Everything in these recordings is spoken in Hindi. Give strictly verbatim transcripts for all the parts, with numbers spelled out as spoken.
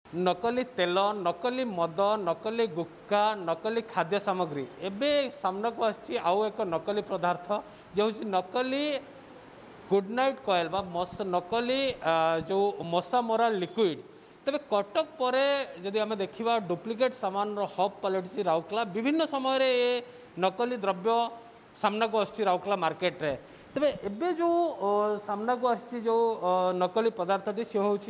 नकली तेल नकली मद नकली गुटखा नकली खाद्य सामग्री एबे सामना को आसी आउ एक नकली पदार्थ जो हूँ नकली गुड नाइट कॉइल बा मस नकली जो मशा मरा लिक्विड तेरे कटक पर जदि आम देखा डुप्लिकेट सामान हब पलटि राउरकेला विभिन्न समय रे नकली द्रव्य सामना को आसी राउरकेला मार्केट रे तेरे एबे जो सामना को आसी जो नकली पदार्थटी सी हूँ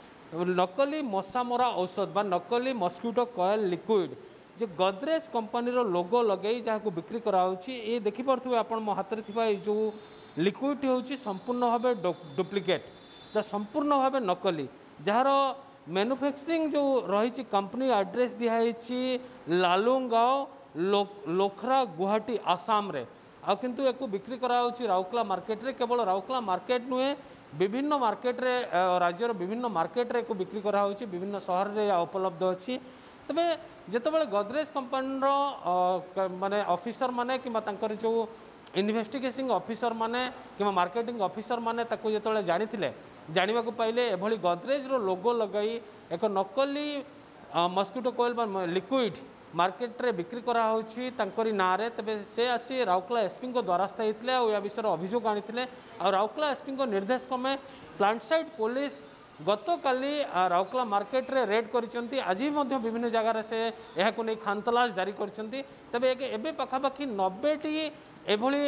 नकली मशा मरा औषध बा नकली मस्किटो कॉइल लिक्विड जो गोदरेज कंपनी रो लोगो लगे जहाँ बिक्री कराऊँगी ये देखिपे आप हाथ में जो लिक्विड हूँ संपूर्ण भाव डुप्लिकेट तो संपूर्ण भाव नकली जार मैन्युफैक्चरिंग जो रही कंपनी एड्रेस दिखाई लालुंगाओ लो, लोखरा गुवाहाटी आसाम रे आ किंतु एक बिक्री कराऊँगी राउरकेला मार्केट रे केवल राउरकेला मार्केट नुहे विभिन्न मार्केट रे राज्यर विभिन्न मार्केट रे को बिक्री कराऊँगी विभिन्न सहर रे उपलब्ध अच्छी तबे जितेबाला गोदरेज कंपनी माने ऑफिसर माने कि जो इन्वेस्टिगेटिंग ऑफिसर माने कि मार्केटिंग ऑफिसर माने ताको जितेबाला जानिथिले जानिबा को पाइले एभली गोदरेज रो लोगो लगाई एक नकली मस्किटो कॉइल बा लिक्विड मार्केट रे बिक्री करा होछि तांकरी नारे तबे से आसी राउरकेला एसपी को द्वारस्थ होते या विषय अभियोग आनी आ राउरकेला एसपी को निर्देश क्रमे प्लांट साइड पुलिस गत काली राउरकेला मार्केट रे रेड करिसेंती आज भी विभिन्न जगार से यह को नहीं खानतलाश जारी करिसेंती तबे एबे पाखापाखि नब्बे टी एभली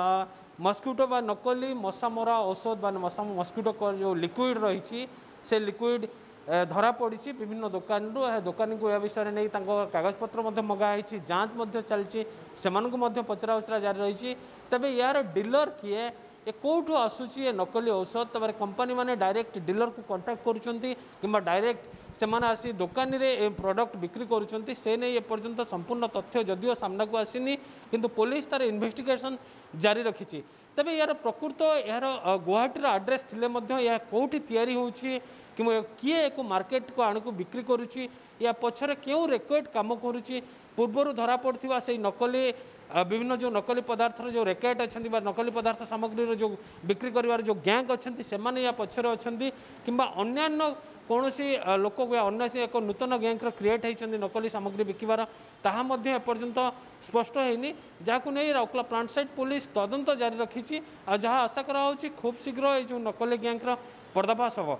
मस्किटो बा नकली मशा मरा औषध बा मशा मस्किटो जो लिक्विड रही से लिक्विड धरा पड़ी विभिन्न दुकान रु दुकानी को यह विषय नहीं कागज पत्र मगाई जांच चलती से पचरा उचरा जारी रही तेज यार डीलर किए ये कौटू आसूची ये नकली औषध तब कंपनी माने डायरेक्ट डीलर को कांटेक्ट करुँच डायरेक्ट से माने आसी दुकानी रे ए प्रोडक्ट बिक्री करुँच से नहीं एपर्यंत संपूर्ण तथ्य जदिओ सामना को आसीनी किंतु पुलिस तार इन्वेस्टिगेशन जारी रखी तेज यार प्रकृत यार गुवाहाटी आड्रेस थिले यह कौटी तैयारी होउछि कि किए एक मार्केट को आणु को बिक्री करुँची या पछरे क्यों रेकेट काम करुँची पूर्वर धरा पड़ता से नकली विभिन्न जो नकली पदार्थ जो रेकेट अच्छा नकली पदार्थ सामग्री जो बिक्री कर जो गैंग अच्छा से या पछरे अच्छा कि अन्य कौन सी लोक अन्य से एक नूतन गैंग क्रिएट होती नकली सामग्री बिकबार ताहा एपर्यंत स्पष्ट होनी जहाँ नहीं राउरकेला प्लांट साइड पुलिस तदंत जारी रखी जहाँ आशा कराऊँ खूब शीघ्र ये नकली गैंग पर्दाफाश हम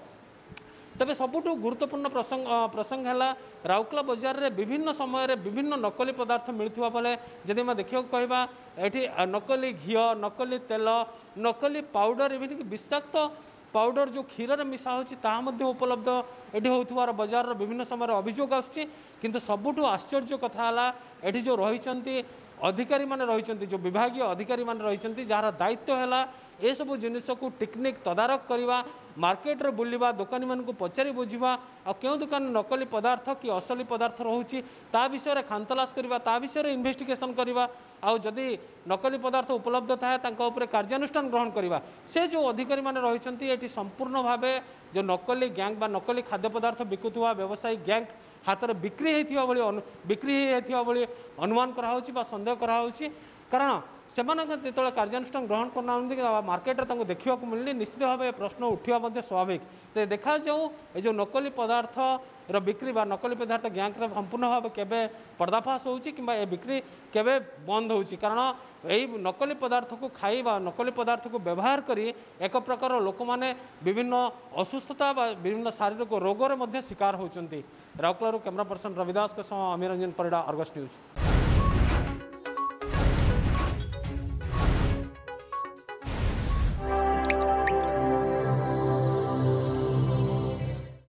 तबे सबुठ गुरुत्वपूर्ण प्रसंग प्रसंग है राउरकेला बजार रे विभिन्न समय रे विभिन्न नकली पदार्थ मिलुवा बेले जदि मैं देखा कहवा ये नकली घी नकली तेल नकली पाउडर एमती विषाक्त पाउडर जो क्षीर में मिसा होती उपलब्ध ये होवार बजार विभिन्न समय अभियोग आसुच्ची सबुठ आश्चर्य कथा है जो रही अधिकारी माने रही जो विभागीय अधिकारी माने रही जार दायित्व है ये सब जिनिस को टेक्निक तदारक करवा मार्केट रे बुलवा दुकानी मान को पचारि बुझा आ क्यों दुकान नकली पदार्थ कि असली पदार्थ रोचे ता विषय खानतलाश करवा ता विषय इन्वेस्टिगेशन करवा आउ जदि नकली पदार्थ उपलब्ध थाए तांका उपरे कार्यानुष्ठान ग्रहण करवा से जो अधिकारी माने रहिसंती एटी संपूर्ण भावे जो नकली गैंग बा नकली खाद्य पदार्थ बिकुवा व्यवसायी गैंग हाथ में बिक्री होता भाई बिक्री होता भाई अनुमान कराऊँच सन्देह कराऊँच कारण से जो कार्यानुष्ठान ग्रहण करना मार्केट में देखा मिलनी निश्चित भाव प्रश्न उठा स्वाभाविक तो देखा जाऊ ये जो नकली पदार्थ रो बिक्री बा नकली पदार्थ गैंग संपूर्ण भाव केबे पर्दाफाश होउची किंबा ए बिक्री केबे बंद होउची कारण यही नकली पदार्थ को खाई बा नकली पदार्थ को व्यवहार करी एक प्रकार लोक माने विभिन्न असुस्थता बा विभिन्न शारीरिक रोग रे शिकार होउचंती। राउरकेला कैमरा पर्सन रविदास के सह अमीर रंजन परिड़ा, अर्गस न्यूज।